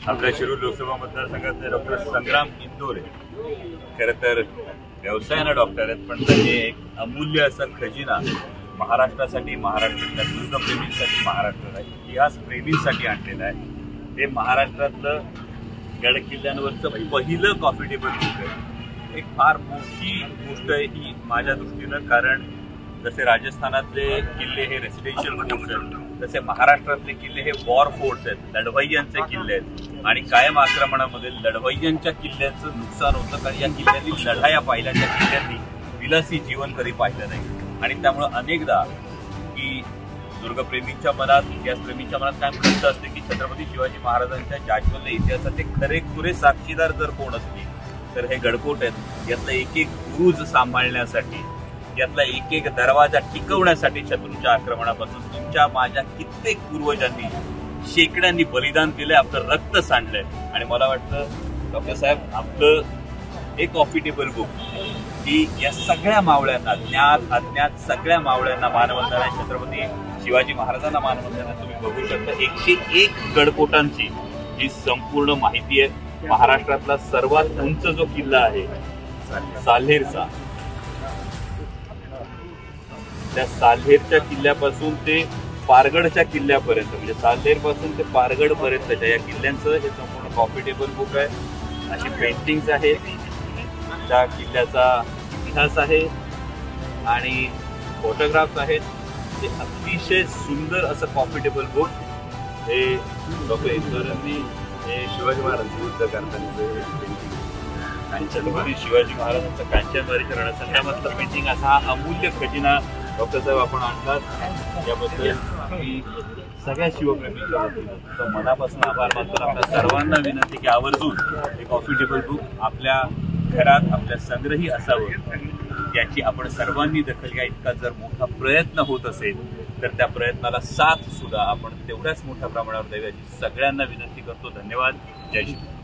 आपल्या शिरूर लोकसभा मतदारसंघातले डॉक्टर संग्राम इंदोरे खरं तर व्यवसायानं डॉक्टर आहेत, पण त्यांनी एक अमूल्य असा खजिना महाराष्ट्रासाठी, महाराष्ट्रातल्या दुर्गप्रेमींसाठी, महाराष्ट्राला इतिहास प्रेमींसाठी आणलेला आहे। हे महाराष्ट्रातलं गड किल्ल्यांवरचं पहिलं कॉफी टेबल बुक आहे। एक फार मोठी गोष्ट आहे ही माझ्या दृष्टीनं, कारण जसे राजस्थानातले किल्ले हे रेसिडेन्शियल फोर्ट्स आहेत, तसे महाराष्ट्रातले किल्ले हे वॉर फोर्ट्स आहेत, लढवय्यांचे किल्ले आहेत। आणि कायम आक्रमणामध्ये लढवय्यांच्या किल्ल्यांचं नुकसान होतं, कारण या किल्ल्यांनी लढाया पाहिल्या, त्या किल्ल्यांनी विलासी जीवन कधी पाहिलं नाही। आणि त्यामुळे अनेकदा की दुर्गप्रेमींच्या मनात, इतिहासप्रेमींच्या मनात काय खंत असते की छत्रपती शिवाजी महाराजांच्या जाज्वल्य इतिहासाचे खरेखुरे साक्षीदार जर कोण असतील तर हे गडकोट आहेत। यातला एक एक बुरुज सांभाळण्यासाठी, यातला एक एक दरवाजा टिकवण्यासाठी शत्रूच्या आक्रमणापासून तुमच्या माझ्या कित्येक पूर्वजांनी शेकड्यांनी बलिदान दिलंय, आपलं रक्त सांडलंय। आणि मला वाटतं डॉक्टर साहेब, आपलं एक कॉफी टेबल बुक की या सगळ्या मावळ्यांना, ज्ञात अज्ञात सगळ्या मावळ्यांना मानवंदना आहे, छत्रपती शिवाजी महाराजांना मानवंदना। तुम्ही बघू शकता 101 गडकोटांची ही संपूर्ण माहिती आहे। महाराष्ट्रातला सर्वात उंच जो किल्ला आहे साल्हेरचा, त्या साल्हेरच्या किल्ल्यापासून ते पारगडच्या किल्ल्यापर्यंत, म्हणजे साल्हेर पासून ते पारगड पर्यंतच्या या किल्ल्यांचं हे संपूर्ण कॉफी टेबल बुक आहे। अशी पेंटिंग्स आहेत, त्या किल्ल्याचा इतिहास आहे आणि फोटोग्राफ्स आहेत। ते अतिशय सुंदर असं कॉफी टेबल बुक हे डॉक्टर इंदोरेंनी हे शिवाजी महाराजांचं युद्ध करताना छत्रपती शिवाजी महाराजांचा कांचनवारीच्या रणसंग्रामातलं पेंटिंग, असा हा अमूल्य खजिना डॉक्टर साहेब आपण आणतात। याबद्दल मी सगळ्या शिवप्रेमींच्या वतीनं मनापासून आभार मानतो। आपल्या सर्वांना विनंती की आवर्जून हे कॉफी टेबल बुक आपल्या घरात, आपल्या संग्रही असावं, याची आपण सर्वांनी दखल घ्या। इतका जर मोठा प्रयत्न होत असेल तर त्या प्रयत्नाला साथ सुद्धा आपण तेवढ्याच मोठ्या प्रमाणावर द्यावी, याची सगळ्यांना विनंती करतो। धन्यवाद। जय श्री